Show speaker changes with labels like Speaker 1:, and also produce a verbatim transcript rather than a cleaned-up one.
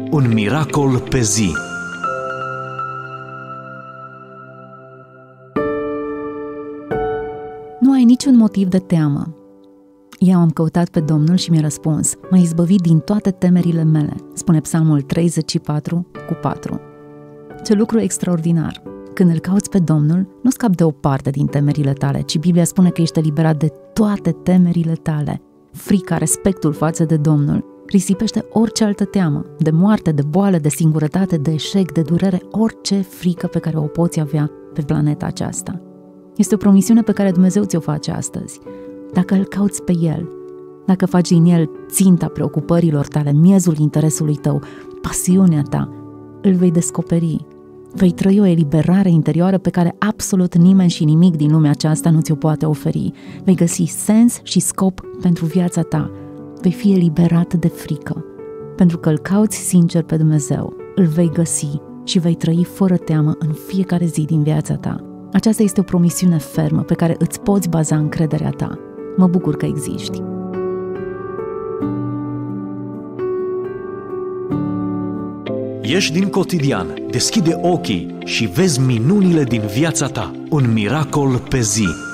Speaker 1: Un miracol pe zi.
Speaker 2: Nu ai niciun motiv de teamă. Eu am căutat pe Domnul și mi-a răspuns: m-a izbăvit din toate temerile mele, spune Psalmul treizeci și patru cu patru. Ce lucru extraordinar! Când îl cauți pe Domnul, nu scapi de o parte din temerile tale, ci Biblia spune că ești eliberat de toate temerile tale. Frica, respectul față de Domnul risipește orice altă teamă, de moarte, de boală, de singurătate, de eșec, de durere, orice frică pe care o poți avea pe planeta aceasta. Este o promisiune pe care Dumnezeu ți-o face astăzi. Dacă îl cauți pe El, dacă faci din El ținta preocupărilor tale, miezul interesului tău, pasiunea ta, îl vei descoperi. Vei trăi o eliberare interioară pe care absolut nimeni și nimic din lumea aceasta nu ți-o poate oferi. Vei găsi sens și scop pentru viața ta. Vei fi eliberat de frică. Pentru că îl cauți sincer pe Dumnezeu, îl vei găsi și vei trăi fără teamă în fiecare zi din viața ta. Aceasta este o promisiune fermă pe care îți poți baza încrederea ta. Mă bucur că existi.
Speaker 1: Ieși din cotidian, deschide ochii și vezi minunile din viața ta. Un miracol pe zi.